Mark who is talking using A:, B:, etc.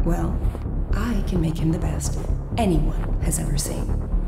A: Well, I can make him the best anyone has ever seen.